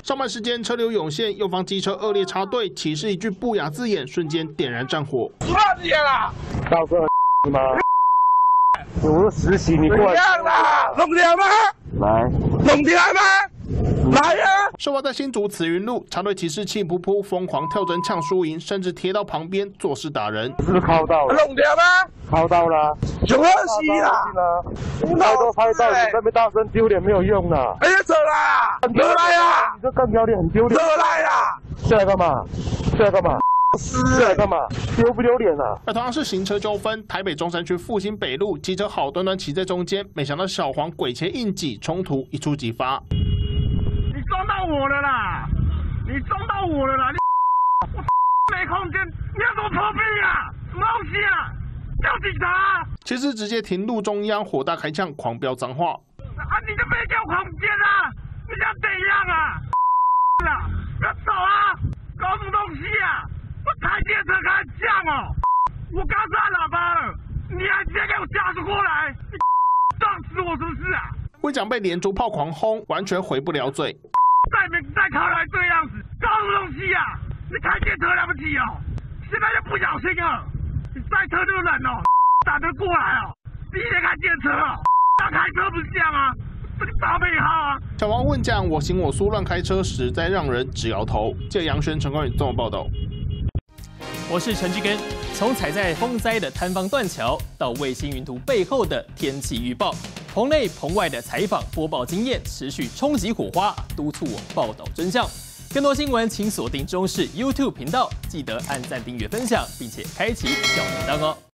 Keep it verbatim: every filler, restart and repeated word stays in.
上班时间车流涌现，右方机车恶劣插队，起示一句不雅字眼，瞬间点燃战火。 出大字眼啦！ 大哥，吗？我说实习，你过来。 啦，弄掉吗？ 来， 弄掉吗？来呀！ 事发在新竹慈云路，插队骑士气噗噗，疯狂跳针呛输赢，甚至贴到旁边作势打人。 是不是靠到了？ 弄掉吗？ 靠到了。 就可惜啦！ 拍都拍到，你这边大声丢脸没有用啦！ 哎呀，走啦！走来呀！ 你这干掉脸很丢脸。 走来呀！ 下来干嘛？下来干嘛？下来干嘛？丢不丢脸啊？ 而同样是行车纠纷，台北中山区复兴北路，机车好端端骑在中间，没想到小黄鬼切硬挤，冲突一触即发。 你撞到我了啦！你撞到我了啦！你我没空间，你有什么破病啊？什么东西啊？叫警察！ 骑士直接停路中央，火大开枪，狂飙脏话。 啊！你就别叫狂奸啊！你想怎样啊？啊！不要走啊！搞什么东西啊？我开电车开这样哦！我刚按喇叭了，你还直接给我加速过来？你撞死我是不是啊？ 会长被连珠炮狂轰，完全回不了嘴。 再没再开来这样子，搞什么东西啊？你开电车了不起哦？现在就不小心了，你赛车这个人哦，打得过来哦？第一天开电车哦，那开车不是这样啊？这个打背号啊！ 小王问讲我行我素乱开车，实在让人直摇头。记者杨轩、陈光宇综合报道。 我是陈志根。从踩在风灾的坍方断桥，到卫星云图背后的天气预报，棚内棚外的采访播报经验持续冲击火花，督促我报道真相。更多新闻请锁定中视 YouTube 频道，记得按赞、订阅、分享，并且开启小铃铛哦。